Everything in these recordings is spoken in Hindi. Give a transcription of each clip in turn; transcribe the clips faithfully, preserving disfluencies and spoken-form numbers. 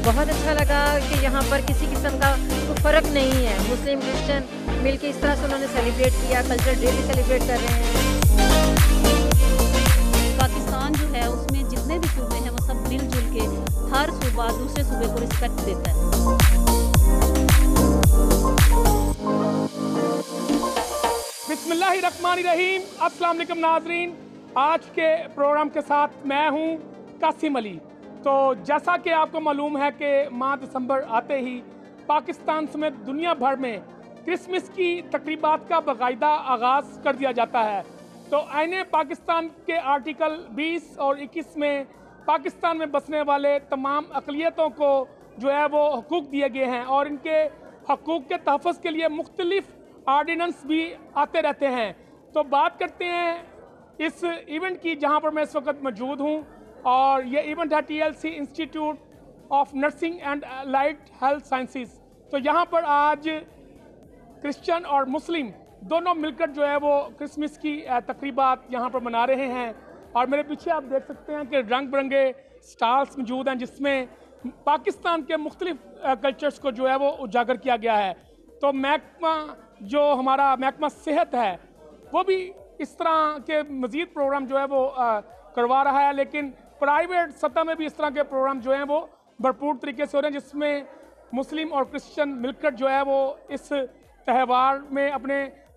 बहुत अच्छा लगा कि यहाँ पर किसी किस्म का कोई फ़र्क नहीं है, मुस्लिम क्रिश्चियन मिलके इस तरह से उन्होंने सेलिब्रेट किया, कल्चर डे भी सेलिब्रेट कर रहे हैं। पाकिस्तान जो है उसमें जितने भी सूबे हैं वो सब मिलजुल के हर सूबा दूसरे सूबे को रिस्पेक्ट देता है। बिस्मिल्लाहिर्रहमानिर्रहीम, अस्सलाम वालेकुम नाज़रीन। आज के प्रोग्राम के साथ मैं हूँ कासिम अली। तो जैसा कि आपको मालूम है कि माह दिसंबर आते ही पाकिस्तान समेत दुनिया भर में क्रिसमस की तकरीबात का बाकायदा आगाज़ कर दिया जाता है। तो आईने पाकिस्तान के आर्टिकल बीस और इक्कीस में पाकिस्तान में बसने वाले तमाम अक़लियतों को जो है वो हकूक़ दिए गए हैं और इनके हकूक़ के तहफ़्फ़ुज़ के लिए मुख्तलिफ़ आर्डिनेंस भी आते रहते हैं। तो बात करते हैं इस इवेंट की जहां पर मैं इस वक्त मौजूद हूं, और ये इवेंट है TLC institute of nursing and allied health sciences. तो यहां पर आज क्रिश्चियन और मुस्लिम दोनों मिलकर जो है वो क्रिसमस की तकरीबात यहां पर मना रहे हैं। और मेरे पीछे आप देख सकते हैं कि रंग बिरंगे स्टॉल्स मौजूद हैं जिसमें पाकिस्तान के मुख्तलिफ कल्चर्स को जो है वो उजागर किया गया है। तो महकमा जो हमारा महकमा सेहत है वो भी इस तरह के मज़ीद प्रोग्राम जो है वो आ, करवा रहा है, लेकिन प्राइवेट सतह में भी इस तरह के प्रोग्राम जो हैं वो भरपूर तरीके से हो रहे हैं जिसमें मुस्लिम और क्रिश्चियन मिलकर जो है वो इस त्यौहार में अपने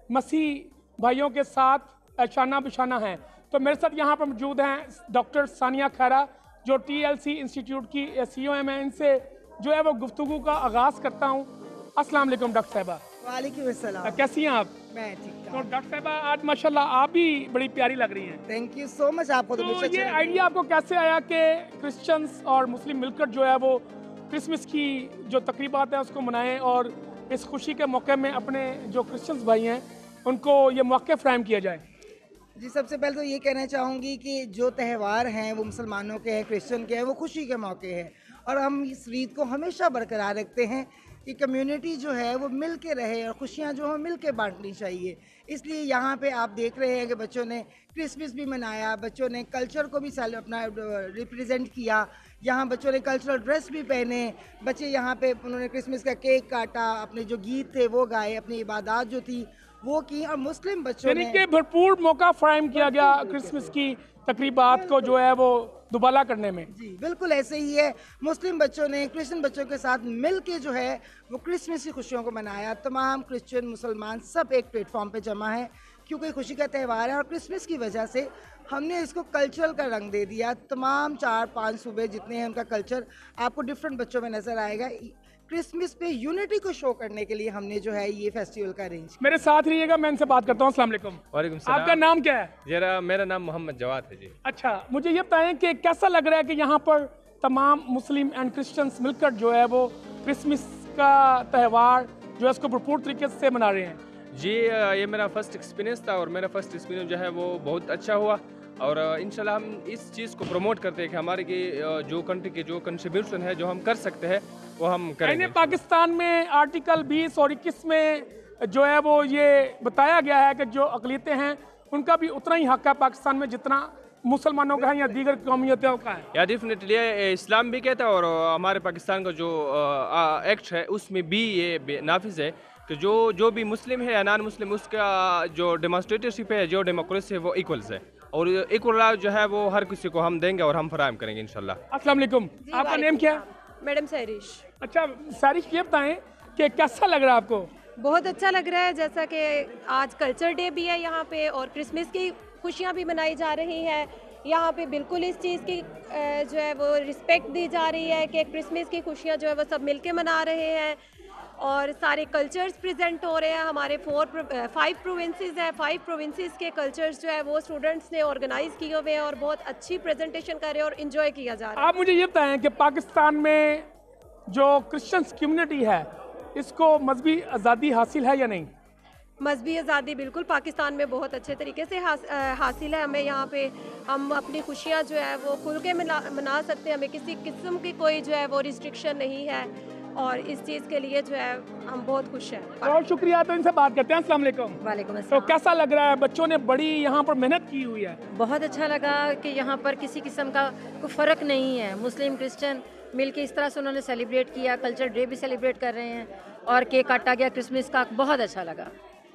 मसीह भाइयों के साथ शाना बिशाना है। तो मेरे साथ यहाँ पर मौजूद हैं डॉक्टर सानिया खैरा जो टीएलसी इंस्टीट्यूट की सीईओ हैं। मैं इनसे जो है वो गुफ्तगू का आगाज़ करता हूँ। अस्सलाम वालेकुम डॉक्टर साहिबा। वालेकुम अस्सलाम। कैसी हैं आप? मैं ठीक तो हूँ। डॉक्टर साहिबा आज माशाल्लाह आप भी बड़ी प्यारी लग रही हैं। Thank you so much. आपको तो तो मुझसे ये अच्छा आइडिया आपको कैसे आया कि क्रिश्चियंस और मुस्लिम मिलकर जो है वो क्रिसमस की जो तकरीबात है उसको मनाएं और इस खुशी के मौके में अपने जो क्रिश्चियंस भाई हैं उनको ये मौके फ्राहम किया जाए? जी, सबसे पहले तो ये कहना चाहूँगी कि जो त्यौहार हैं वो मुसलमानों के हैं, क्रिश्चियन के हैं, वो खुशी के मौके हैं और हम इस रीत को हमेशा बरकरार रखते हैं कि कम्युनिटी जो है वो मिल के रहे और खुशियाँ जो हैं मिल के बांटनी चाहिए। इसलिए यहाँ पे आप देख रहे हैं कि बच्चों ने क्रिसमस भी मनाया, बच्चों ने कल्चर को भी साल अपना रिप्रेजेंट किया। यहाँ बच्चों ने कल्चरल ड्रेस भी पहने, बच्चे यहाँ पे उन्होंने क्रिसमस का केक काटा, अपने जो गीत थे वो गाए, अपनी इबादत जो थी वो की। और मुस्लिम बच्चों ने के भरपूर मौका फ्राहम किया गया क्रिसमस की तकरीबात को जो है वो दुबाला करने में। जी बिल्कुल ऐसे ही है। मुस्लिम बच्चों ने क्रिश्चियन बच्चों के साथ मिल के जो है वो क्रिसमस की खुशियों को मनाया। तमाम क्रिश्चियन मुसलमान सब एक प्लेटफॉर्म पे जमा है क्योंकि खुशी का त्यौहार है और क्रिसमस की वजह से हमने इसको कल्चरल का रंग दे दिया। तमाम चार पांच सूबे जितने हैं उनका कल्चर आपको डिफरेंट बच्चों में नज़र आएगा। क्रिसमस पे यूनिटी को शो करने के लिए हमने जो है ये फेस्टिवल का अरेंज। मेरे साथ रहिएगा, मैं इनसे बात करता हूँ। अस्सलाम वालेकुम। वालेकुम सलाम। आपका नाम क्या है? जरा मेरा नाम मोहम्मद जवाद है जी। अच्छा, मुझे ये बताएं कि कैसा लग रहा है कि यहाँ पर तमाम मुस्लिम एंड क्रिश्चियंस मिलकर जो है वो क्रिसमस का त्यौहार जो है उसको भरपूर तरीके से मना रहे हैं? जी, ये मेरा फर्स्ट एक्सपीरियंस था और मेरा फर्स्ट एक्सपीरियंस जो है वो बहुत अच्छा हुआ और इंशाल्लाह हम इस चीज़ को प्रमोट करते हैं कि हमारे की जो कंट्री के जो कंट्रीब्यूशन है जो हम कर सकते हैं वो हम करेंगे। पाकिस्तान में आर्टिकल बीस और इक्कीस में जो है वो ये बताया गया है कि जो अक़लियतें हैं उनका भी उतना ही हक़ है पाकिस्तान में जितना मुसलमानों का है या दीगर कौमियतों का है। या डेफिनेटली इस्लाम भी कहता है और हमारे पाकिस्तान का जो एक्ट है उसमें भी ये नाफिज है कि जो जो भी मुस्लिम है या नॉन मुस्लिम उसका जो डेमोस्ट्रेटरशिप है, जो डेमोक्रेसी है वो इक्वल्स है और इक्वल राइट जो है वो हर किसी को हम देंगे और हम फराहम करेंगे इंशाल्लाह। अस्सलाम वालेकुम। आपका नेम क्या है? मैडम सैरिश। अच्छा सैरिश, ये बताएं कि कैसा लग रहा है आपको? बहुत अच्छा लग रहा है, जैसा कि आज कल्चर डे भी है यहाँ पे और क्रिसमस की खुशियाँ भी मनाई जा रही हैं। यहाँ पे बिल्कुल इस चीज़ की जो है वो रिस्पेक्ट दी जा रही है कि क्रिसमस की खुशियाँ जो है वो सब मिलके मना रहे हैं और सारे कल्चर्स प्रेजेंट हो रहे हैं। हमारे फोर फाइव प्रोविंसेस हैं, फाइव प्रोविंसेस के कल्चर्स जो है वो स्टूडेंट्स ने ऑर्गेनाइज किए हुए हैं और बहुत अच्छी प्रेजेंटेशन कर रहे हैं और इन्जॉय किया जा रहा है। आप मुझे ये बताएं कि पाकिस्तान में जो क्रिश्चियंस कम्युनिटी है इसको मजहबी आज़ादी हासिल है या नहीं? मजहबी आज़ादी बिल्कुल पाकिस्तान में बहुत अच्छे तरीके से हास, हासिल है। हमें यहाँ पे हम अपनी खुशियाँ जो है वो खुल के मना मना सकते हैं, हमें किसी किस्म की कोई जो है वो रिस्ट्रिक्शन नहीं है और इस चीज़ के लिए जो है हम बहुत खुश हैं। बहुत शुक्रिया। तो इनसे बात करते हैं। अस्सलाम वालेकुम। वालेकुम तो अस्सलाम। कैसा लग रहा है? बच्चों ने बड़ी यहाँ पर मेहनत की हुई है। बहुत अच्छा लगा कि यहाँ पर किसी किस्म का कोई फ़र्क नहीं है, मुस्लिम क्रिश्चियन मिल के इस तरह से उन्होंने सेलिब्रेट किया, कल्चर डे भी सेलिब्रेट कर रहे हैं और केक काटा गया क्रिसमस का, बहुत अच्छा लगा।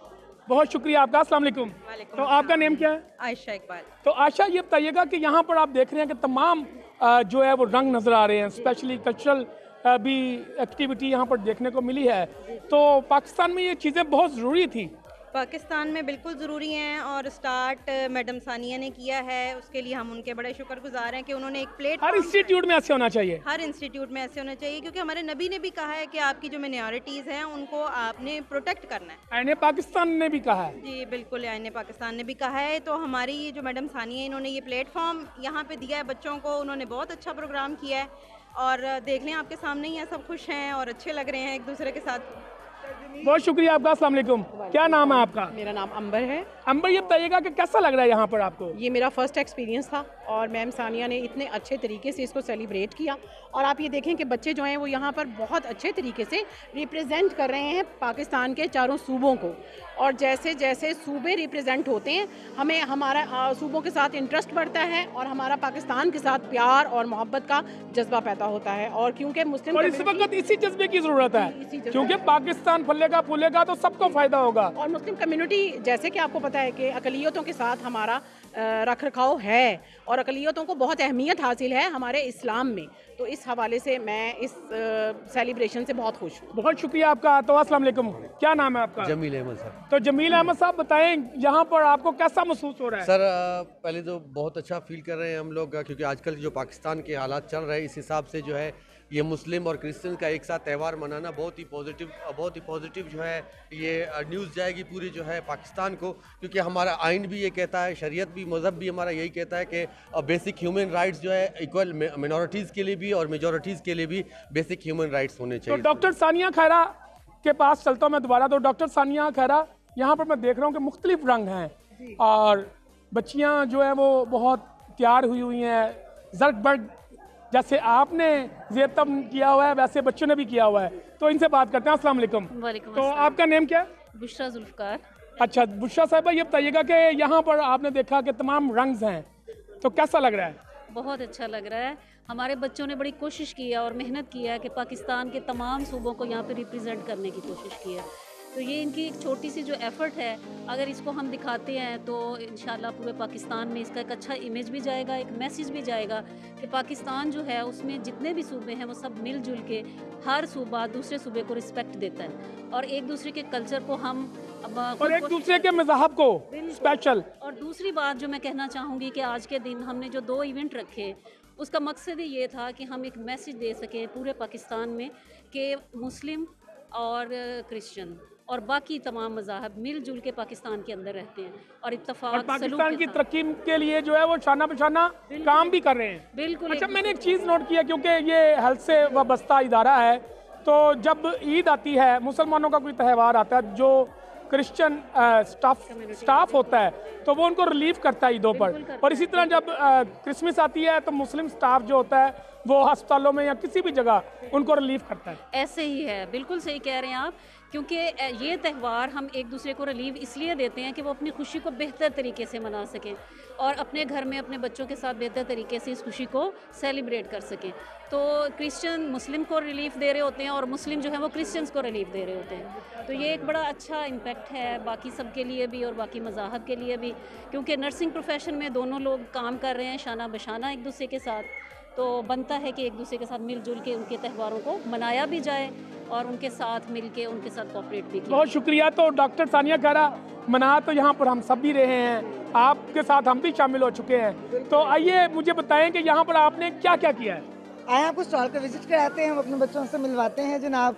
बहुत शुक्रिया आपका। अस्सलाम वालेकुम। तो आपका नेम क्या है? आयशा इकबाल। तो आशा ये बताइएगा कि यहाँ पर आप देख रहे हैं कि तमाम अ, जो है वो रंग नज़र आ रहे हैं, स्पेशली कल्चरल भी एक्टिविटी यहाँ पर देखने को मिली है। तो पाकिस्तान में ये चीज़ें बहुत ज़रूरी थी। पाकिस्तान में बिल्कुल ज़रूरी हैं और स्टार्ट मैडम सानिया ने किया है, उसके लिए हम उनके बड़े शुक्रगुजार हैं कि उन्होंने एक प्लेट हर इंस्टीट्यूट में ऐसे होना चाहिए, हर इंस्टीट्यूट में ऐसे होना चाहिए, क्योंकि हमारे नबी ने भी कहा है कि आपकी जो मिनॉरिटीज़ हैं उनको आपने प्रोटेक्ट करना है। आईने पाकिस्तान ने भी कहा है। जी बिल्कुल, आईने पाकिस्तान ने भी कहा है। तो हमारी ये जो मैडम सानिया, इन्होंने ये प्लेटफॉर्म यहाँ पे दिया है बच्चों को, उन्होंने बहुत अच्छा प्रोग्राम किया है और देख लें आपके सामने ही है, सब खुश हैं और अच्छे लग रहे हैं एक दूसरे के साथ। बहुत शुक्रिया आपका। अस्सलाम वालेकुम। क्या नाम है आपका? मेरा नाम अंबर है। अंबर, ये बताइएगा कि कैसा लग रहा है यहाँ पर आपको? ये मेरा फर्स्ट एक्सपीरियंस था और मैम सानिया ने इतने अच्छे तरीके से इसको सेलिब्रेट किया और आप ये देखें कि बच्चे जो हैं वो यहाँ पर बहुत अच्छे तरीके से रिप्रेजेंट कर रहे हैं पाकिस्तान के चारों सूबों को। और जैसे जैसे सूबे रिप्रेजेंट होते हैं, हमें हमारा आ, सूबों के साथ इंटरेस्ट बढ़ता है और हमारा पाकिस्तान के साथ प्यार और मोहब्बत का जज्बा पैदा होता है। और क्योंकि मुस्लिम और इस वक्त इसी जज्बे की ज़रूरत है, क्योंकि पाकिस्तान फलेगा फूलेगा तो सबको फ़ायदा होगा। और मुस्लिम कम्युनिटी, जैसे कि आपको पता है कि अकलियतों के साथ हमारा रख रखाव है और अकलियतों को बहुत अहमियत हासिल है हमारे इस्लाम में। तो इस हवाले से मैं इस सेलिब्रेशन से बहुत खुश हूँ। बहुत शुक्रिया आपका। तो अस्सलाम वालेकुम। क्या नाम है आपका? जमील अहमद सर। तो जमील अहमद साहब, बताएं यहाँ पर आपको कैसा महसूस हो रहा है? सर पहले तो बहुत अच्छा फील कर रहे हैं हम लोग, क्योंकि आजकल जो पाकिस्तान के हालात चल रहे हैं इस हिसाब से जो है ये मुस्लिम और क्रिश्चियन का एक साथ त्यौहार मनाना बहुत ही पॉजिटिव बहुत ही पॉजिटिव जो है ये न्यूज़ जाएगी पूरी जो है पाकिस्तान को, क्योंकि हमारा आइन भी ये कहता है, शरीयत भी, मज़हब भी हमारा यही कहता है कि बेसिक ह्यूमन राइट्स जो है इक्वल मिनॉरिटीज़ के लिए भी और मेजॉरिटीज़ के लिए भी बेसिक ह्यूमन राइट्स होने चाहिए। तो डॉक्टर सानिया खैरा के पास चलता हूँ मैं दोबारा। तो डॉक्टर सानिया खैरा, यहाँ पर मैं देख रहा हूँ कि मुख्तलिफ रंग हैं और बच्चियाँ जो है वो बहुत तैयार हुई हुई हैं, जर्ग बर्ग, जैसे आपने ज़ेब किया हुआ है वैसे बच्चों ने भी किया हुआ है। तो इनसे बात करते हैं। अस्सलाम वालेकुम। वालेकुम तो अस्सलाम। आपका नेम क्या है? बुशरा जुल्फ़कार। अच्छा बुशरा साहिबा, ये बताइएगा कि यहाँ पर आपने देखा कि तमाम रंग हैं, तो कैसा लग रहा है? बहुत अच्छा लग रहा है। हमारे बच्चों ने बड़ी कोशिश की है और मेहनत की है कि पाकिस्तान के तमाम सूबों को यहाँ पे रिप्रेजेंट करने की कोशिश की है। तो ये इनकी एक छोटी सी जो एफ़र्ट है, अगर इसको हम दिखाते हैं तो इंशाल्लाह पूरे पाकिस्तान में इसका एक अच्छा इमेज भी जाएगा, एक मैसेज भी जाएगा कि पाकिस्तान जो है उसमें जितने भी सूबे हैं वो सब मिलजुल के हर सूबा दूसरे सूबे को रिस्पेक्ट देता है और एक दूसरे के कल्चर को हम और एक दूसरे के मज़हब को स्पेशल। और दूसरी बात जो मैं कहना चाहूँगी कि आज के दिन हमने जो दो इवेंट रखे, उसका मकसद ही ये था कि हम एक मैसेज दे सकें पूरे पाकिस्तान में कि मुस्लिम और क्रिश्चियन और बाकी तमाम मज़ाहब मिलजुल के पाकिस्तान के अंदर रहते हैं और इत्तेफाक और पाकिस्तान की तरक्की के लिए जो है वो शाना बशाना काम भी कर रहे हैं। बिल्कुल। अच्छा, मैंने एक चीज़ नोट किया, क्योंकि ये हेल्थ से वाबस्ता इदारा है, तो जब ईद आती है, मुसलमानों का कोई त्यौहार आता है, जो क्रिश्चियन स्टाफ स्टाफ होता है तो वो उनको रिलीव करता है ईदों पर, और इसी तरह जब क्रिसमस आती है तो मुस्लिम स्टाफ जो होता है वो अस्पतालों में या किसी भी जगह उनको रिलीव करता है। ऐसे ही है, बिल्कुल सही कह रहे हैं आप, क्योंकि ये त्यौहार हम एक दूसरे को रिलीव इसलिए देते हैं कि वो अपनी खुशी को बेहतर तरीके से मना सकें और अपने घर में अपने बच्चों के साथ बेहतर तरीके से इस खुशी को सेलिब्रेट कर सकें। तो क्रिश्चियन मुस्लिम को रिलीफ दे रहे होते हैं और मुस्लिम जो है वो क्रिश्चियंस को रिलीफ दे रहे होते हैं। तो ये एक बड़ा अच्छा इम्पैक्ट है बाकी सब के लिए भी और बाकी मज़ाहब के लिए भी, क्योंकि नर्सिंग प्रोफेशन में दोनों लोग काम कर रहे हैं शाना बशाना एक दूसरे के साथ, तो बनता है कि एक दूसरे के साथ मिलजुल के उनके त्यौहारों को मनाया भी जाए और उनके साथ मिल के उनके साथ कोऑपरेट भी किया। बहुत शुक्रिया। तो डॉक्टर सानिया खैरा, मना तो यहाँ पर हम सब भी रहे हैं, आपके साथ हम भी शामिल हो चुके हैं, तो आइए मुझे बताएं कि यहाँ पर आपने क्या क्या किया है? आए आपको स्टॉल पे विजिट कराते हैं, हम अपने बच्चों से मिलवाते हैं। जनाब,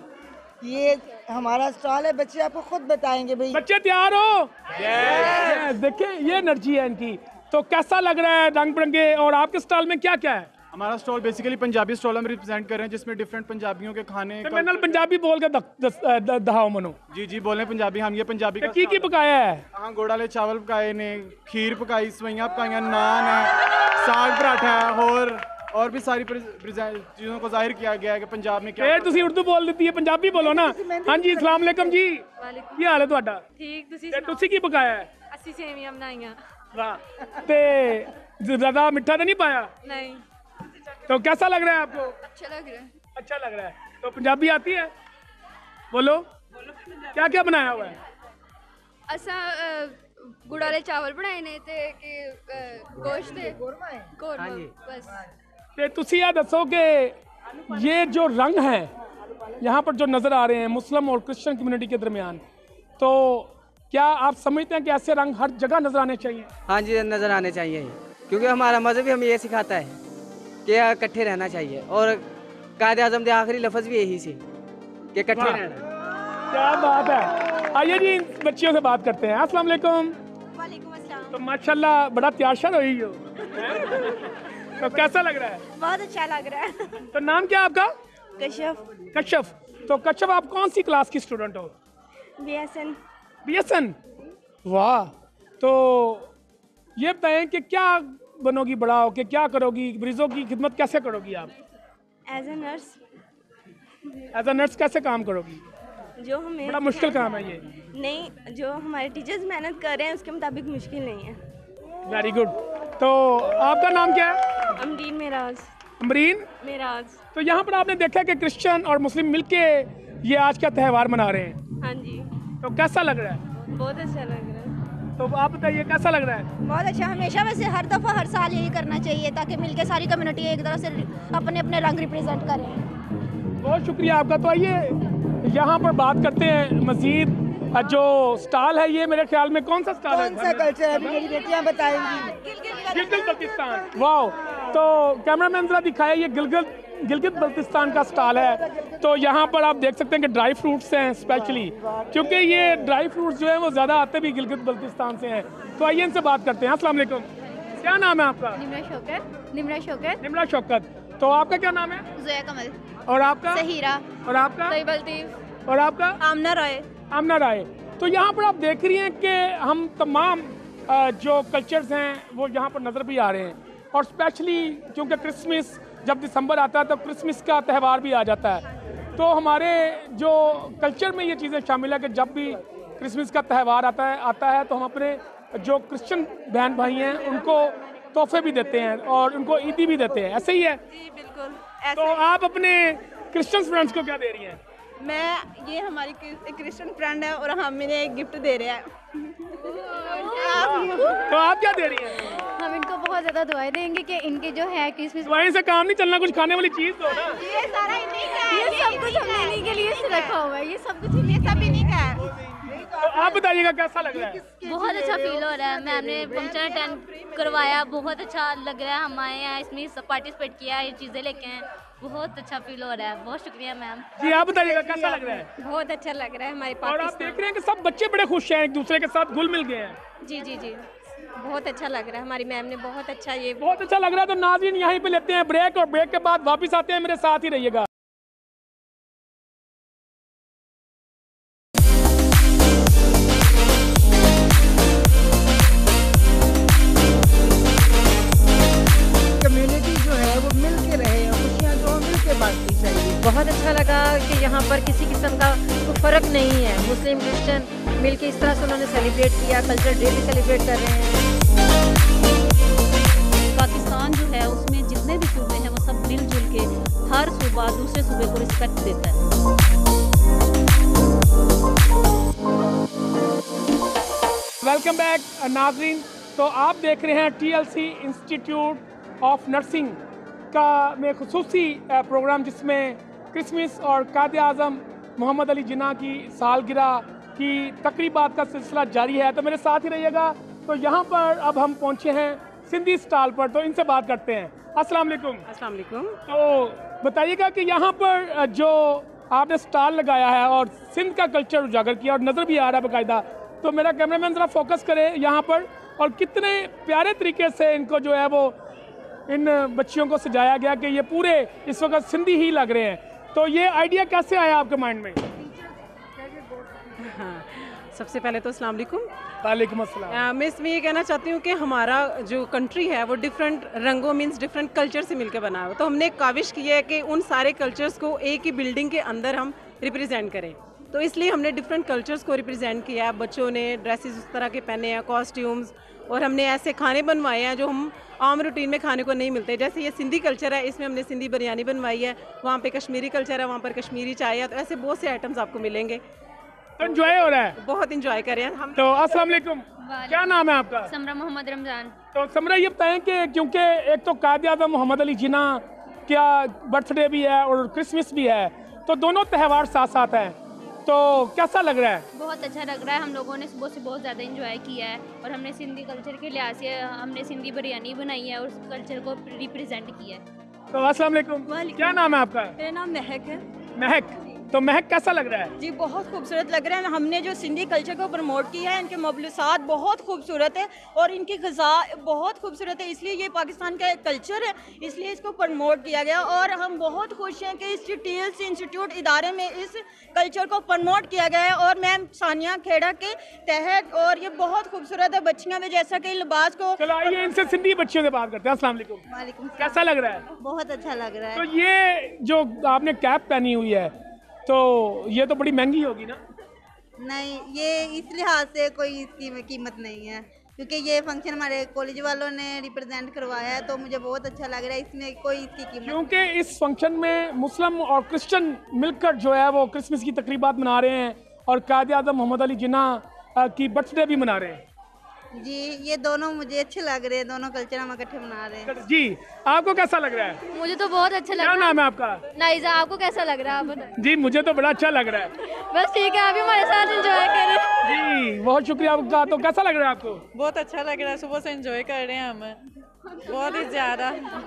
ये हमारा स्टॉल है, बच्चे आपको खुद बताएंगे। भाई बच्चे तैयार हो? yes. देखिए ये एनर्जी है इनकी। तो कैसा लग रहा है रंग बिरंगे? और आपके स्टॉल में क्या क्या है? हमारा स्टॉल बेसिकली पंजाबी स्टॉल हम रिप्रेजेंट कर रहे हैं, जिसमें डिफरेंट पंजाबियों के खाने तो मैंने पंजाबी बोल के दहाओ मनो। जी जी बोले पंजाबी, हम ये पंजाबी का की की पकाया है? हाँ, गोड़ वाले चावल पकाए ने, खीर पकाई, सवैयां पकाई, नान है, साग पराठा है और और भी सारी चीज़ों को जाहिर किया गया है कि पंजाब में क्या। तुसी उर्दू बोल देती है, पंजाबी बोलो ना। हाँ जी, अस्सलाम वालेकुम जी, की हाल है तुहाडा? ठीक, तुसी तुसी की पकाया है? अस्सी सेवियां बनाईयां। वाह, ते ज़्यादा मिठा तो नहीं पाया? नहीं। तो कैसा लग रहा है आपको? अच्छा लग रहा है। अच्छा लग रहा है। तो पंजाबी आती है? बोलो क्या क्या बनाया हुआ है? असा गुड़ वाले चावल बनाए ने ते कि गोश्त ते कोरमा बस। ते तुसी ये दसो कि ये जो रंग हैं यहाँ पर जो नज़र आ रहे हैं मुस्लिम और क्रिश्चियन कम्युनिटी के दरमियान, तो क्या आप समझते हैं कि ऐसे रंग हर जगह नज़र आने चाहिए? हाँ जी, नज़र आने चाहिए, क्योंकि हमारा मज़हब भी हमें ये सिखाता है कि इकट्ठे रहना चाहिए, और कायदे आज़म के आखिरी लफ्ज़ भी यही सी कि इकट्ठे रहना। क्या बात है। आइए जी इन बच्चियों से बात करते हैं। अस्सलाम वालेकुम। वालेकुम अस्सलाम। तो माशाल्लाह बड़ा तैयार हुई हो। तो कैसा लग रहा है? बहुत अच्छा लग रहा है। तो नाम क्या आपका? कश्यप। कश्यप। तो कश्यप आप कौन सी क्लास की स्टूडेंट हो? बीएसएन। बीएसएन, वाह। तो ये बताएं कि क्या बनोगी बड़ा हो के, क्या करोगी, मरीजों की खिदमत कैसे करोगी आप? As a nurse. As a nurse कैसे काम करोगी? जो हमें बड़ा मुश्किल काम है ये। नहीं, जो हमारे टीचर्स मेहनत कर रहे हैं उसके मुताबिक मुश्किल नहीं है। Very good. तो आपका नाम क्या है? अमरीन मेराज। अमरीन मेराज। तो यहाँ पर आपने देखा कि क्रिश्चियन और मुस्लिम मिलके ये आज का त्यौहार मना रहे हैं। हाँ जी। तो कैसा लग रहा है? बहुत अच्छा लग रहा है। तो आप बताइए कैसा लग रहा है? बहुत अच्छा। हमेशा वैसे हर दफ़ा हर साल यही करना चाहिए ताकि मिलके सारी कम्युनिटी एक तरह से अपने अपने रंग रिप्रेजेंट करें। बहुत शुक्रिया आपका। तो आइए यहाँ पर बात करते हैं मजीद। जो स्टॉल है ये मेरे ख्याल में कौन सा स्टॉल है? कौन सा कल्चर है? मेरी बेटियाँ बताएंगी। गिलगित बल्तिस्तान। वाह। तो कैमरामैन जरा दिखाया, ये गिलगित गिलगित बल्तिस्तान का स्टॉल है। तो यहाँ पर आप देख सकते हैं कि ड्राई फ्रूट्स हैं स्पेशली, क्योंकि ये ड्राई फ्रूट्स जो है वो ज़्यादा आते भी गिलगित बल्तिस्तान से हैं। तो आइए इनसे बात करते हैं। अस्सलाम वालेकुम। क्या नाम है आपका? निम्रा शौकत। निम्रा शौकत। निम्रा शौकत। तो आपका क्या नाम है? ज़ोया कमल। और आपका? सहीरा। और आपका? तैयब लतीफ। और आपका? आमना राय। आमना राय। तो यहाँ पर आप देख रही हैं कि हम तमाम जो कल्चर्स हैं वो यहाँ पर नज़र भी आ रहे हैं, और स्पेशली क्योंकि क्रिसमस जब दिसंबर आता है तो क्रिसमस का त्यौहार भी आ जाता है। तो हमारे जो कल्चर में ये चीज़ें शामिल है कि जब भी क्रिसमस का त्यौहार आता है आता है तो हम अपने जो क्रिश्चियन बहन भाई हैं उनको तोहफे भी देते हैं और उनको ईदी भी देते हैं। ऐसे ही है? जी बिल्कुल। तो आप अपने क्रिश्चियन फ्रेंड्स को क्या दे रही हैं? मैं ये हमारी क्रिश्चियन फ्रेंड है और हम इन्हें एक गिफ्ट दे रहे हैं। तो आप क्या दे रही हैं? हम इनको बहुत ज़्यादा दुआएं देंगे कि इनके जो है क्रिसमस। दुआएं से काम नहीं चलना, कुछ खाने वाली चीज़ दो ना। ये सारा इन्हीं का है। ये सब कुछ हमने इन्हीं के लिए रखा हुआ है। ये सब कुछ ये सब इन्हीं का है। तो आप बताइएगा कैसा लग रहा है? बहुत अच्छा फील हो रहा है। मैम ने फंक्शन अटेंड करवाया, बहुत अच्छा लग रहा है। हम आए हैं, इसमें सब पार्टिसिपेट किया, ये चीज़ें लेके हैं, बहुत अच्छा फील हो रहा है। बहुत शुक्रिया मैम। जी आप बताइएगा कैसा लग रहा है? बहुत अच्छा लग रहा है हमारे और आप देख रहे हैं कि सब बच्चे बड़े खुश हैं, एक दूसरे के साथ घुल मिल गए हैं। जी जी जी बहुत अच्छा लग रहा है। हमारी मैम ने बहुत अच्छा ये बहुत अच्छा लग रहा है। तो नाज़रीन यहीं पे लेते हैं ब्रेक, और ब्रेक के बाद वापस आते हैं। मेरे साथ ही रहिएगा। कम्युनिटी जो है वो मिल के रहे, खुशियाँ जो मिल के बांटनी चाहिए। बहुत अच्छा लगा कि यहाँ पर किसी किस्म का कोई फ़र्क नहीं है। मुस्लिम क्रिश्चियन मिलके इस तरह से उन्होंने सेलिब्रेट किया, कल्चरल डे भी सेलिब्रेट कर रहे हैं। पाकिस्तान जो है उसमें जितने भी सूबे हैं वो सब मिलजुल के हर सूबा दूसरे सूबे को रिस्पेक्ट देता है। वेलकम बैक नाजरीन। तो आप देख रहे हैं टीएलसी इंस्टीट्यूट ऑफ नर्सिंग का में खुसूसी प्रोग्राम, जिसमें क्रिसमस और कायदे आज़म मोहम्मद अली जिन्ना की सालगिरह की तकरीबात का सिलसिला जारी है। तो मेरे साथ ही रहिएगा। तो यहाँ पर अब हम पहुँचे हैं सिंधी स्टॉल पर, तो इनसे बात करते हैं। अस्सलाम वालेकुम। अस्सलाम वालेकुम। तो बताइएगा कि यहाँ पर जो आपने स्टॉल लगाया है और सिंध का कल्चर उजागर किया और नज़र भी आ रहा है बाकायदा, तो मेरा कैमरामैन ज़रा फोकस करे यहाँ पर, और कितने प्यारे तरीके से इनको जो है वो इन बच्चियों को सजाया गया कि ये पूरे इस वक्त सिंधी ही लग रहे हैं। तो ये आइडिया कैसे आया आपके माइंड में? हाँ, सबसे पहले तो अस्सलाम वालेकुम। वालेकुम अस्सलाम। मैं इसमें ये कहना चाहती हूँ कि हमारा जो कंट्री है वो डिफरेंट रंगों मीन्स डिफरेंट कल्चर से मिलकर बना हुआ, तो हमने एक काविश की है कि उन सारे कल्चर्स को एक ही बिल्डिंग के अंदर हम रिप्रेजेंट करें। तो इसलिए हमने डिफरेंट कल्चर्स को रिप्रेजेंट किया है। बच्चों ने ड्रेसेस उस तरह के पहने हैं, कॉस्ट्यूम्स, और हमने ऐसे खाने बनवाए हैं जो हम आम रूटीन में खाने को नहीं मिलते। जैसे ये सिंधी कल्चर है, इसमें हमने सिंधी बिरयानी बनवाई है, वहाँ पे कश्मीरी कल्चर है, वहाँ पर कश्मीरी चाय है, तो ऐसे बहुत से आइटम्स आपको मिलेंगे। तो एंजॉय हो रहा है, बहुत एंजॉय कर रहे हैं हम। तो अस्सलाम वालेकुम, क्या नाम है आपका? समरा मोहम्मद रमजान। तो समरा ये बताएं कि क्योंकि एक तो कायद आज़म मोहम्मद अली जिन्ना क्या बर्थडे भी है और क्रिसमस भी है, तो दोनों त्यौहार साथ साथ हैं, तो कैसा लग रहा है? बहुत अच्छा लग रहा है। हम लोगों ने सुबह से बहुत ज़्यादा एंजॉय किया है और हमने सिंधी कल्चर के लिहाज से हमने सिंधी बिरयानी बनाई है और उस कल्चर को रिप्रेजेंट किया है। तो अस्सलाम वालेकुम, क्या नाम है आपका? मेरा नाम महक है। महक, तो महक कैसा लग रहा है? जी बहुत खूबसूरत लग रहा है। हमने जो सिंधी कल्चर को प्रमोट किया है, इनके मबलूसात बहुत खूबसूरत है और इनकी ग़िज़ा बहुत खूबसूरत है, इसलिए ये पाकिस्तान का एक कल्चर है, इसलिए इसको प्रमोट किया गया। और हम बहुत खुश हैं कि इस टीएलसी इंस्टीट्यूट इदारे में इस कल्चर को प्रमोट किया गया है और मैम सानिया खेड़ा के तहत, और ये बहुत खूबसूरत है। बच्चियाँ भी जैसा कि लिबास को, चलो आइए इनसे सिंधी बच्चियों से बात करते हैं। अस्सलाम वालेकुम। वालेकुम। कैसा लग रहा है? बहुत अच्छा लग रहा है। तो ये जो आपने कैप पहनी हुई है, तो ये तो बड़ी महंगी होगी ना? नहीं, ये इस लिहाज से कोई इसकी कीमत नहीं है, क्योंकि ये फंक्शन हमारे कॉलेज वालों ने रिप्रेजेंट करवाया है, तो मुझे बहुत अच्छा लग रहा है। इसमें कोई इसकी कीमत, क्योंकि इस फंक्शन में मुस्लिम और क्रिश्चियन मिलकर जो है वो क्रिसमस की तकरीबात मना रहे हैं और कायद आज़म मोहम्मद अली जिन्ना की बर्थडे भी मना रहे हैं। जी ये दोनों मुझे अच्छे लग रहे हैं, दोनों कल्चर हम इकट्ठे मना रहे हैं। जी आपको कैसा लग रहा है? मुझे तो बहुत अच्छा लग रहा है। क्या नाम है आपका? नाइजा, आपको कैसा लग रहा है? आप बताएं। जी मुझे तो बड़ा अच्छा लग रहा है। बस ठीक है, आप भी हमारे साथ एंजॉय करें। जी बहुत शुक्रिया आपका। तो कैसा लग रहा है आपको? बहुत अच्छा लग रहा है, सुबह से एंजॉय कर रहे हैं हम, बहुत ही ज़्यादा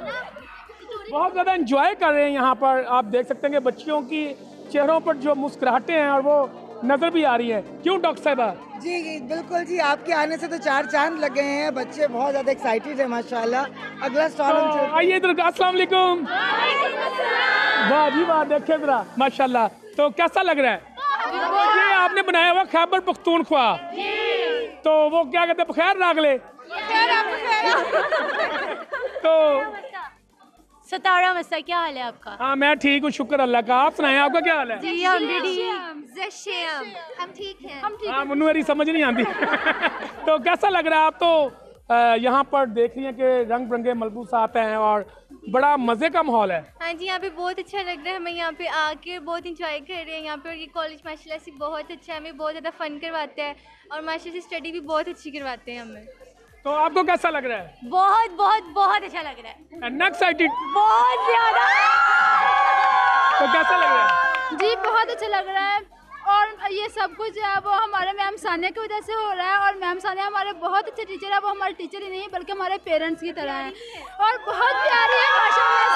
बहुत ज़्यादा एंजॉय कर रहे हैं यहाँ पर। आप देख सकते हैं कि बच्चियों की चेहरों पर जो मुस्कुराहटें हैं और वो नजर भी आ रही है। क्यों डॉक्टर साहिबा? जी बिल्कुल जी, आपके आने से तो चार चांद लगे हैं, बच्चे बहुत ज़्यादा एक्साइटेड है माशाल्लाह। अगला स्टॉल तो आइए इधर। अस्सलाम वालेकुम। वाह जी वाह, देखिए जरा माशाल्लाह। तो कैसा लग रहा है? ये आपने बनाया हुआ खैबर पख्तूनख्वा, तो वो क्या कहते हैं, बखैर रागले। तो सतारा मसा, क्या हाल है आपका? हाँ मैं ठीक हूँ, शुक्र अल्लाह का। आप सुनाएं, आपका क्या हाल है? जी हम भी हम ठीक हैं। हम ठीक हाँ मुन्नू मेरी समझ नहीं आती। तो कैसा लग रहा है? आप तो यहाँ पर देख रही हैं कि रंग बिरंगे मलबूसात हैं और बड़ा मज़े का माहौल है। हाँ जी, यहाँ पे बहुत अच्छा लग रहा है। हमें यहाँ पे आके बहुत इंजॉय कर रहे हैं यहाँ पे, और ये कॉलेज माशाल्लाह से बहुत अच्छा है, हमें बहुत ज़्यादा फन करवाता है और माशाल्लाह से स्टडी भी बहुत अच्छी करवाते हैं हमें। तो आपको कैसा लग रहा है? बहुत बहुत बहुत अच्छा लग रहा है। एक्साइटेड? बहुत ज़्यादा। तो कैसा लग रहा है? जी बहुत अच्छा लग रहा है, और ये सब कुछ जो है वो हमारे मैम सानिया की वजह से हो रहा है, और मैम सानिया हमारे बहुत अच्छे टीचर है। वो हमारे टीचर ही नहीं बल्कि हमारे पेरेंट्स की तरह हैं और बहुत प्यारी है माशाल्लाह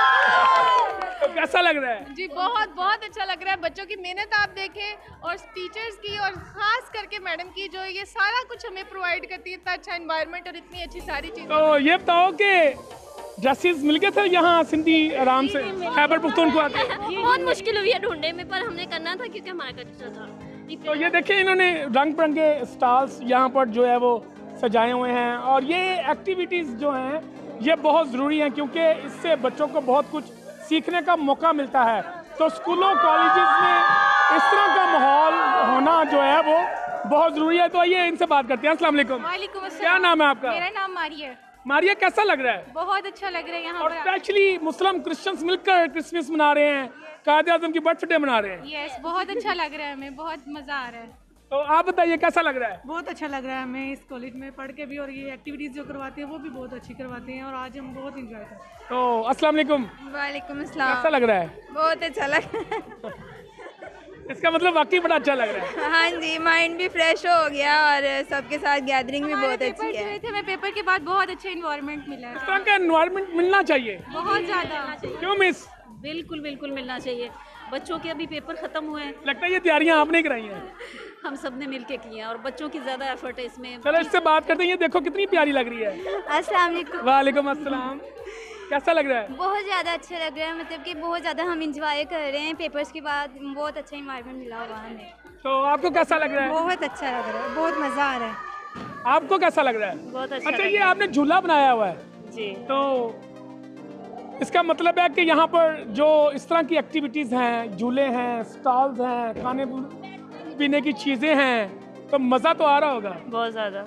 से। तो कैसा लग रहा है? जी बहुत बहुत अच्छा लग रहा है। बच्चों की मेहनत आप देखें और टीचर्स की, और ख़ास करके मैडम की, जो ये सारा कुछ हमें प्रोवाइड करती है, इतना अच्छा एनवायरनमेंट और इतनी अच्छी सारी चीज़ें। तो ये बताओ कि ड्रेसेस मिल गए थे यहाँ सिंधी आराम से खैबर पख्तूनख्वा के? बहुत मुश्किल हुई है ढूंढने में, पर हमने करना था क्योंकि हमारा कल्चर था। तो ये देखिए इन्होंने रंग बिरंगे स्टॉल्स यहाँ पर जो है वो सजाए हुए हैं, और ये एक्टिविटीज़ जो हैं ये बहुत ज़रूरी हैं क्योंकि इससे बच्चों को बहुत कुछ सीखने का मौका मिलता है। तो स्कूलों कॉलेजेस में इस तरह का माहौल होना जो है वो बहुत ज़रूरी है। तो आइए इनसे बात करते हैं। अस्सलाम वालेकुम। वालेकुम अस्सलाम। क्या नाम है आपका? मेरा नाम मारिया है। मारिया, कैसा लग रहा है? बहुत अच्छा लग रहा है यहाँ और पर। स्पेशली मुस्लिम क्रिश्चियंस मिलकर क्रिसमस मना रहे हैं, कायद आज़म की बर्थडे मना रहे हैं। यस बहुत अच्छा लग रहा है, हमें बहुत मज़ा आ रहा है। तो आप बताइए कैसा लग रहा है? बहुत अच्छा लग रहा है हमें इस कॉलेज में पढ़ के भी, और ये एक्टिविटीज़ जो करवाते हैं वो भी बहुत अच्छी करवाते हैं, और आज हम बहुत इंजॉय कर रहे हैं। तो अस्सलाम वालेकुम। वालेकुम अस्सलाम। कैसा लग रहा है? बहुत अच्छा लग रहा है। इसका मतलब वाकई बड़ा अच्छा लग रहा है। हाँ जी, माइंड भी फ्रेश हो गया और सबके साथ गैदरिंग भी बहुत अच्छी है। थे हमें पेपर के बाद बहुत अच्छा इन्वायरमेंट मिला है। इस तरह का इन्वायरमेंट मिलना चाहिए बहुत ज़्यादा। क्यों मिस? बिल्कुल बिल्कुल मिलना चाहिए। बच्चों के अभी पेपर ख़त्म हुए हैं। लगता है ये तैयारियां आपने कराई हैं। हम सब ने मिलके की हैं और बच्चों की ज़्यादा एफर्ट है इसमें। चलो इससे बात करते हैं। ये देखो कितनी प्यारी लग रही है। अस्सलाम वालेकुम। वालेकुम अस्सलाम। कैसा लग रहा है? बहुत ज़्यादा अच्छा लग रहा है, मतलब कि बहुत ज़्यादा हम इंजॉय कर रहे हैं। पेपर्स के बाद बहुत अच्छा इन्वायरमेंट मिला हुआ हमें। तो आपको कैसा लग रहा है? बहुत अच्छा लग रहा है, बहुत मज़ा आ रहा है। आपको कैसा लग रहा है? बहुत अच्छा। अच्छा, ये आपने झूला बनाया हुआ है जी। तो इसका मतलब है कि यहाँ पर जो इस तरह की एक्टिविटीज़ हैं, झूले हैं, स्टॉल्स हैं, खाने पीने की चीज़ें हैं, तो मज़ा तो आ रहा होगा बहुत ज़्यादा।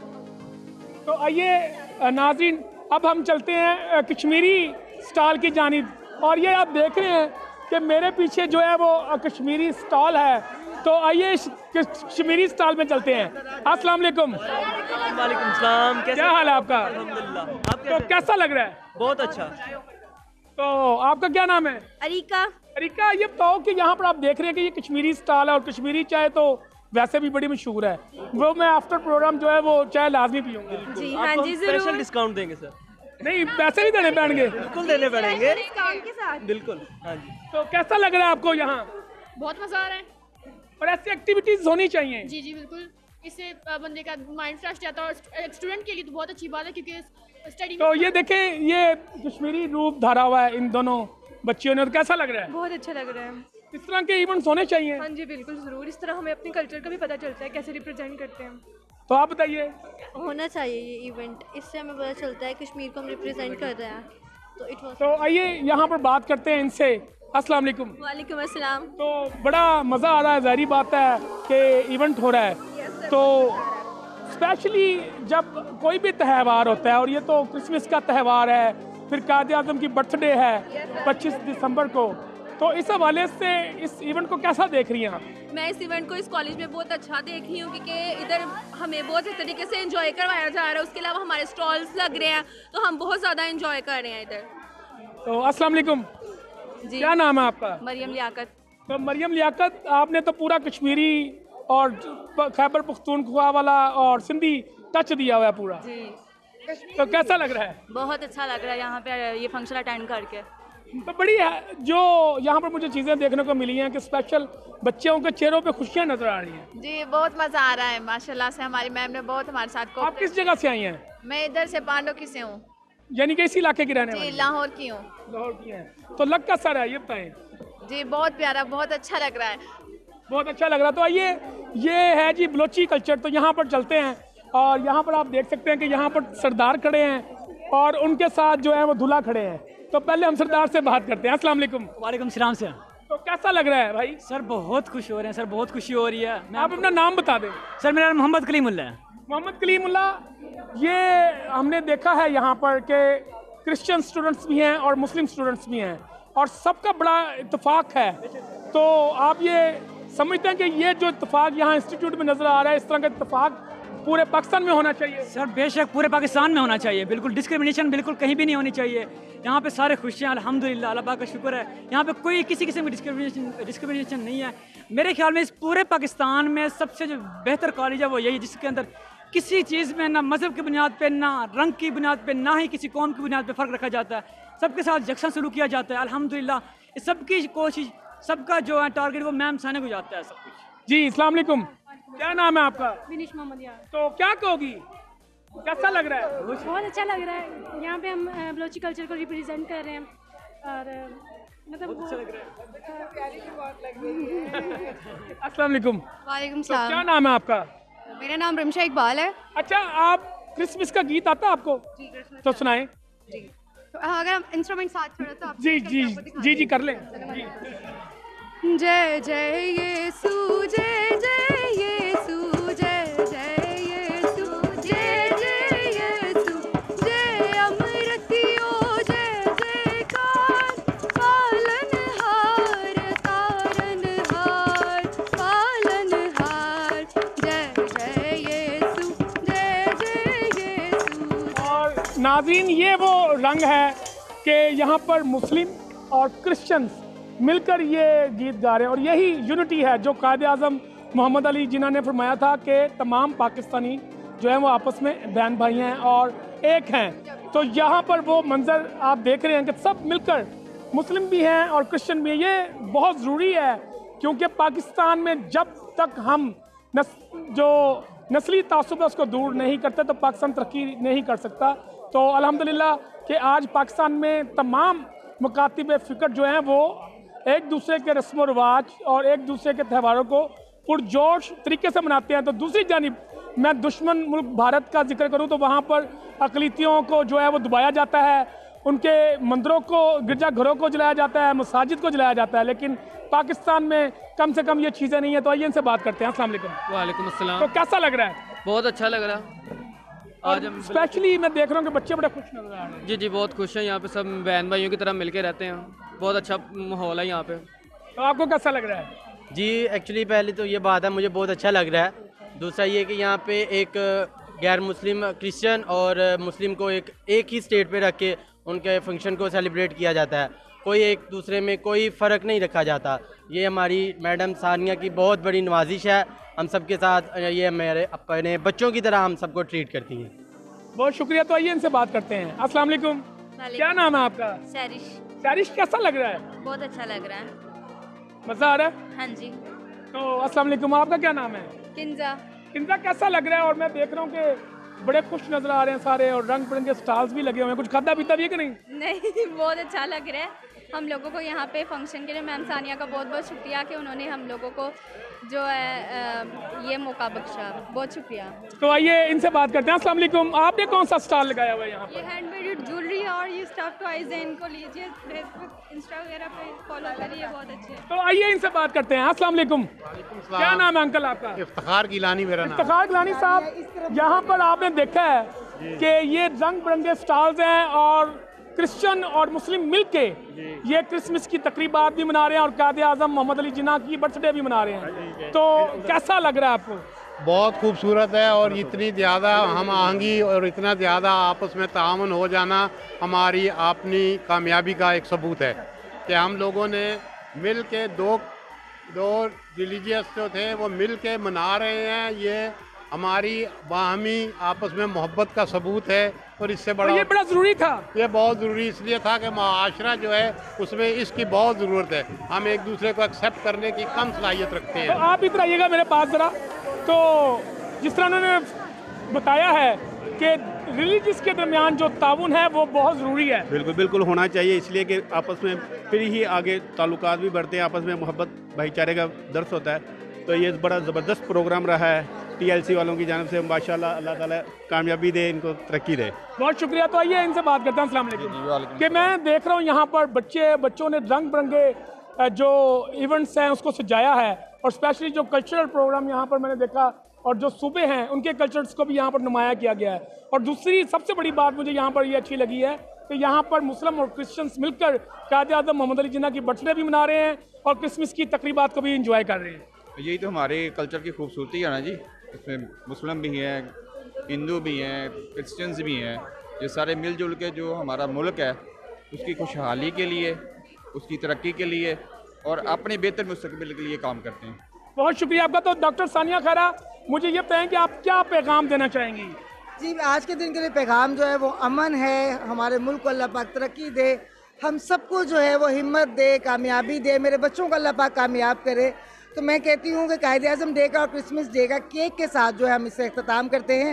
तो आइए नाज़रीन, अब हम चलते हैं कश्मीरी स्टॉल की जानिब, और ये आप देख रहे हैं कि मेरे पीछे जो है वो कश्मीरी स्टॉल है। तो आइए कश्मीरी स्टॉल में चलते हैं। अस्सलाम वालेकुम। वालेकुम सलाम। क्या हाल है आपका? अल्हम्दुलिल्लाह। आप तो कैसा लग रहा है? बहुत अच्छा। तो आपका क्या नाम है? अरीका। अरीका, ये बताओ कि यहाँ पर आप देख रहे हैं कि ये कश्मीरी स्टॉल है, और कश्मीरी चाय तो वैसे भी बड़ी मशहूर है, वो मैं आफ्टर प्रोग्राम जो है वो चाय लाजमी पीऊंगा। जी हाँ जी, जरूर। स्पेशल डिस्काउंट देंगे सर। नहीं, पैसे भी देने पड़ेंगे? बिल्कुल देने पड़ेंगे डिस्काउंट के साथ। बिल्कुल। हाँ जी। तो कैसा लग रहा है आपको यहाँ? बहुत मज़ा आ रहा है, और ऐसी एक्टिविटीज होनी चाहिए। जी जी बिल्कुल, इससे बंदे का माइंड फ्रेश जाता है, और स्टूडेंट के लिए तो बहुत अच्छी बात है, क्योंकि स्टडी। तो ये देखें, ये कश्मीरी रूप धारा हुआ है इन दोनों बच्चियों ने, तो कैसा लग रहा है? बहुत अच्छा लग रहा है। इस तरह के इवेंट्स होने चाहिए। हाँ जी बिल्कुल ज़रूर, इस तरह हमें अपने कल्चर का भी पता चलता है, कैसे रिप्रेजेंट करते हैं। तो आप बताइए। होना चाहिए ये इवेंट, इससे हमें पता चलता है कश्मीर को हम रिप्रेजेंट कर रहे हैं, तो इट वाज। तो आइए यहाँ पर बात करते हैं इनसे। अस्सलाम वालेकुम। वालेकुम अस्सलाम। तो बड़ा मज़ा आ रहा है, ज़ाहिर बात है कि इवेंट हो रहा है। तो स्पेशली जब कोई भी त्यौहार होता है, और ये तो क्रिसमस का त्यौहार है, फिर कायद आज़म की बर्थडे है पच्चीस दिसंबर को, तो इस हवाले से इस इवेंट को कैसा देख रही हैं आप? मैं इस इवेंट को इस कॉलेज में बहुत अच्छा देख रही हूँ, क्योंकि इधर हमें बहुत इस तरीके से एंजॉय करवाया जा रहा है। उसके अलावा हमारे स्टॉल्स लग रहे हैं, तो हम बहुत ज़्यादा एंजॉय कर रहे हैं इधर। तो अस्सलाम वालेकुम जी, क्या नाम है आपका? मरियम लियाकत। तो मरियम लियाकत, आपने तो पूरा कश्मीरी और खैबर पख्तूनख्वा वाला और सिंधी टच दिया हुआ है पूरा जी। तो कैसा लग रहा है? बहुत अच्छा लग रहा है यहाँ पे ये फंक्शन अटेंड करके। तो बड़ी है, जो यहाँ पर मुझे चीज़ें देखने को मिली हैं कि स्पेशल बच्चों के चेहरों पे खुशियाँ नजर आ रही हैं। जी बहुत मज़ा आ रहा है माशाल्लाह से, हमारी मैम ने बहुत हमारे साथ को। आप किस जगह से आई हैं? मैं इधर से पांडो की से हूँ। यानी कि इसी इलाके की रहने वाली? जी लाहौर की हूँ। लाहौर की हैं, तो लग कैसा रहा है ये बताएं? जी बहुत प्यारा, बहुत अच्छा लग रहा है। बहुत अच्छा लग रहा है। तो आइए, ये है जी बलोची कल्चर, तो यहाँ पर चलते हैं, और यहाँ पर आप देख सकते हैं कि यहाँ पर सरदार खड़े हैं और उनके साथ जो है वो दूल्हा खड़े हैं। तो पहले हम सरदार से बात करते हैं। अस्सलाम वालेकुम। वालेकुम सलाम सर। तो कैसा लग रहा है भाई? सर बहुत खुश हो रहे हैं सर, बहुत खुशी हो रही है। आप अपना नाम बता दें। सर मेरा नाम मोहम्मद कलीमुल्ला है। मोहम्मद कलीमुल्ला, ये हमने देखा है यहाँ पर कि क्रिश्चियन स्टूडेंट्स भी हैं और मुस्लिम स्टूडेंट्स भी हैं, और सबका बड़ा इत्तेफाक है। तो आप ये समझते हैं कि ये जो इत्तेफाक यहाँ इंस्टीट्यूट में नज़र आ रहा है, इस तरह का इत्तेफाक पूरे पाकिस्तान में होना चाहिए? सर बेशक पूरे पाकिस्तान में होना चाहिए, बिल्कुल डिस्क्रिमिनेशन बिल्कुल कहीं भी नहीं होनी चाहिए। यहाँ पे सारे खुश हैं अल्हम्दुलिल्लाह, अल्लाह पाक का शुक्र है। यहाँ पे कोई किसी किस्म की डिस्क्रिमिनेशन डिस्क्रिमिनेशन नहीं है। मेरे ख्याल में इस पूरे पाकिस्तान में सबसे जो बेहतर कॉलेज है वो यही, जिसके अंदर किसी चीज़ में ना मज़हब की बुनियाद पे, ना रंग की बुनियाद पे, ना ही किसी कौम की बुनियाद पे फ़र्क रखा जाता है। सबके साथ यकसा सलूक किया जाता है अल्हम्दुलिल्लाह। इस सबकी कोशिश, सबका जो है टारगेट वो मैम साने को जाता है सब कुछ। जी अस्सलाम वालेकुम, क्या नाम है आपका? विनीश मोहम्मद यार। तो क्या कहोगी, कैसा लग रहा है? बहुत अच्छा लग रहा है, यहाँ पे हम बलोची कल्चर को रिप्रेजेंट कर रहे हैं, और मतलब बहुत अच्छा लग रहा है। अस्सलाम वालेकुम। वालेकुम तो क्या नाम है आपका? मेरा नाम रमशा इकबाल है। अच्छा, आप क्रिसमस का गीत आता है आपको? तो सुनाएं। जी तो अगर हम इंस्ट्रूमेंट साथ छोड़ो तो आप जी जी जी जी कर लें। जय जय यीशु, जय जय यीशु, जय जय यीशु, जय जय यीशु, जय अमृतियो, जय जयकार, पालनहार, तारनहार, पालनहार, जय जय यीशु, जय जय यीशु। और नाज़रीन, ये वो रंग है कि यहाँ पर मुस्लिम और क्रिश्चियंस मिलकर ये गीत गा रहे हैं, और यही यूनिटी है जो कायद आज़म मोहम्मद अली जिन्ना ने फरमाया था कि तमाम पाकिस्तानी जो है वो आपस में बहन भाई हैं और एक हैं। तो यहाँ पर वो मंजर आप देख रहे हैं कि सब मिलकर, मुस्लिम भी हैं और क्रिश्चियन भी हैं। ये बहुत ज़रूरी है, क्योंकि पाकिस्तान में जब तक हम नस, जो नस्ली तासुब है उसको दूर नहीं करते तो पाकिस्तान तरक्की नहीं कर सकता। तो अल्हम्दुलिल्लाह कि आज पाकिस्तान में तमाम मुकातिब फ़िक्र जो हैं वो एक दूसरे के रस्म व रिवाज और एक दूसरे के त्योहारों को पुरजोश तरीके से मनाते हैं। तो दूसरी जानिब मैं दुश्मन मुल्क भारत का जिक्र करूं तो वहाँ पर अक़लियतों को जो है वो दबाया जाता है, उनके मंदिरों को, गिरजाघरों को जलाया जाता है, मसाजिद को जलाया जाता है, लेकिन पाकिस्तान में कम से कम ये चीज़ें नहीं है। तो आइए इनसे बात करते हैं। अस्सलाम वालेकुम। वालेकुम अस्सलाम। तो कैसा लग रहा है? बहुत अच्छा लग रहा है। आज हम स्पेशली मैं देख रहा हूँ कि बच्चे बड़े खुश नजर आ रहे हैं। जी जी बहुत खुश हैं। यहाँ पे सब बहन भाइयों की तरह मिलके रहते हैं। बहुत अच्छा माहौल है यहाँ पे। तो आपको कैसा लग रहा है? जी एक्चुअली पहले तो ये बात है, मुझे बहुत अच्छा लग रहा है। दूसरा ये कि यहाँ पे एक गैर मुस्लिम, क्रिश्चियन और मुस्लिम को एक एक ही स्टेट पे रख के उनके फंक्शन को सेलिब्रेट किया जाता है। कोई एक दूसरे में कोई फ़र्क नहीं रखा जाता। ये हमारी मैडम सानिया की बहुत बड़ी नवाजिश है। हम सबके साथ ये मेरे अपने बच्चों की तरह हम सबको ट्रीट करती हैं। बहुत शुक्रिया। तो आइए इनसे बात करते हैं। अस्सलाम वालेकुम। क्या नाम है आपका? सैरिश। सैरिश, कैसा लग रहा है? बहुत अच्छा लग रहा है। मज़ा आ रहा है? हाँ जी। तो अस्सलाम वालेकुम, आपका क्या नाम है? किंजा। किंजा, कैसा लग रहा है? और मैं देख रहा हूँ कि बड़े खुश नजर आ रहे हैं सारे, और रंग बिरंगे स्टॉल्स भी लगे हुए हैं। कुछ खादा पीता भी है कि नहीं? नहीं, बहुत अच्छा लग रहा है। हम लोगों को यहाँ पे फंक्शन के लिए मैम सानिया का बहुत बहुत शुक्रिया कि उन्होंने हम लोगों को जो है ये मौका बख्शा। बहुत शुक्रिया। तो आइए इनसे बात करते हैं। अस्सलाम वालेकुम, आपने कौन सा स्टॉल लगाया हुआ है यहाँ पर? ये हैंडमेड ज्वेलरी और ये स्टफ टॉयज हैं, इनको लीजिए, फेसबुक इंस्टा वगैरह पे फॉलो करिए, बहुत अच्छे हैं। तो आइए इनसे बात करते हैं। अस्सलाम वालेकुम। क्या नाम है अंकल आपका? इफ्तिखार गिलानी मेरा नाम। इफ्तिखार गिलानी साहब, यहाँ पर आपने देखा है कि ये रंग बिरंगे स्टॉल्स हैं और क्रिश्चियन और मुस्लिम मिलके ये क्रिसमस की तकरीबात भी मना रहे हैं और कायद आज़म मोहम्मद अली जिन्ना की बर्थडे भी मना रहे हैं। तो कैसा लग रहा है आपको? बहुत खूबसूरत है, और इतनी ज़्यादा हम आहंगी और इतना ज़्यादा आपस में ताउन हो जाना हमारी अपनी कामयाबी का एक सबूत है कि हम लोगों ने मिल के दो दो रिलीजियस जो थे वो मिल के मना रहे हैं। ये हमारी बाहमी आपस में मोहब्बत का सबूत है, और इससे बड़ा ये बड़ा ज़रूरी था। ये बहुत ज़रूरी इसलिए था कि माशरा जो है उसमें इसकी बहुत ज़रूरत है। हम एक दूसरे को एक्सेप्ट करने की कम सलाहियत रखते हैं। तो आप इधर आइएगा मेरे पास ज़रा। तो जिस तरह उन्होंने बताया है कि रिलीजियस के दरमियान जो ताउन है वो बहुत ज़रूरी है। बिल्कुल बिल्कुल होना चाहिए, इसलिए कि आपस में फिर ही आगे ताल्लुकात भी बढ़ते हैं, आपस में मोहब्बत भाईचारे का दर्स होता है। तो ये बड़ा ज़बरदस्त प्रोग्राम रहा है टीएलसी वालों की जानिब से। माशाल्लाह, अल्लाह ताला कामयाबी दे, इनको तरक्की दे। बहुत शुक्रिया। तो आइए इनसे बात करते हैं। अस्सलाम वालेकुम। कि मैं देख रहा हूँ यहाँ पर बच्चे बच्चों ने रंग बिरंगे जो इवेंट्स हैं उसको सजाया है, और स्पेशली जो कल्चरल प्रोग्राम यहाँ पर मैंने देखा, और जो सूबे हैं उनके कल्चर्स को भी यहाँ पर नुमाया किया गया है। और दूसरी सबसे बड़ी बात मुझे यहाँ पर ये अच्छी लगी है कि यहाँ पर मुस्लिम और क्रिश्चियंस मिलकर कायद आज़म मोहम्मद अली जिन्ना की बर्थडे भी मना रहे हैं और क्रिसमस की तकरीबात को भी इंजॉय कर रहे हैं। यही तो हमारे कल्चर की खूबसूरती है ना जी। इसमें मुस्लिम भी हैं, हिंदू भी हैं, क्रिश्चियंस भी हैं। ये सारे मिलजुल के जो हमारा मुल्क है उसकी खुशहाली के लिए, उसकी तरक्की के लिए और अपने बेहतर मुस्तकबिल के लिए काम करते हैं। बहुत शुक्रिया आपका। तो डॉक्टर सानिया खैरा, मुझे ये बताएं कि आप क्या पैगाम देना चाहेंगी? जी, आज के दिन के लिए पैगाम जो है वो अमन है। हमारे मुल्क को अल्लाह पाक तरक्की दे, हम सबको जो है वो हिम्मत दे, कामयाबी दे, मेरे बच्चों को अल्लाह पाक कामयाब करे। तो मैं कहती हूँ कि कायद आज़म डे का और क्रिसमस डे का केक के साथ जो है हम इसे अख्ताम करते हैं।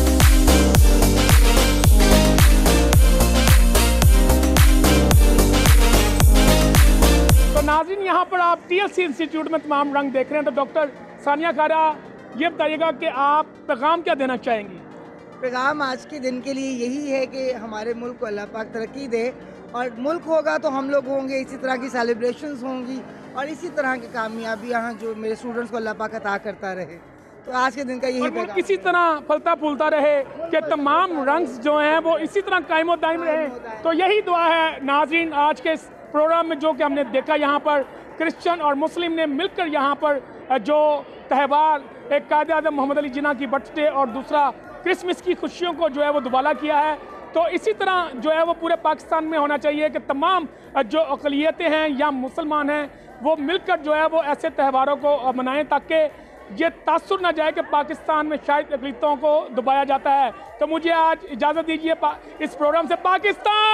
तो नाज़रीन, यहाँ पर आप टीएलसी इंस्टीट्यूट में तमाम रंग देख रहे हैं। तो डॉक्टर सानिया खैरा, ये बताइएगा कि आप पैगाम क्या देना चाहेंगी? पैगाम आज के दिन के लिए यही है कि हमारे मुल्क को अल्लाह पाक तरक्की दे, और मुल्क होगा तो हम लोग होंगे, इसी तरह की सेलिब्रेशंस होंगी और इसी तरह की कामयाबियाँ जो मेरे स्टूडेंट्स को अल्लाह पाक अता करता रहे। तो आज के दिन का यही पैगाम, इसी तरह फलता फूलता रहे कि तमाम रंग जो हैं वो इसी तरह कायम दायम रहे। तो यही दुआ है नाज़रीन आज के इस प्रोग्राम में, जो कि हमने देखा यहाँ पर क्रिश्चियन और मुस्लिम ने मिलकर यहाँ पर जो त्यौहार, एक कायद आज़म मोहम्मद अली जिन्ना की बर्थडे और दूसरा क्रिसमस की खुशियों को जो है वो दुबाला किया है। तो इसी तरह जो है वो पूरे पाकिस्तान में होना चाहिए कि तमाम जो अक़लियतें हैं या मुसलमान हैं वो मिलकर जो है वो ऐसे त्योहारों को मनाएं, ताकि ये तासुर ना जाए कि पाकिस्तान में शायद अक़लियतों को दबाया जाता है। तो मुझे आज इजाज़त दीजिए इस प्रोग्राम से। पाकिस्तान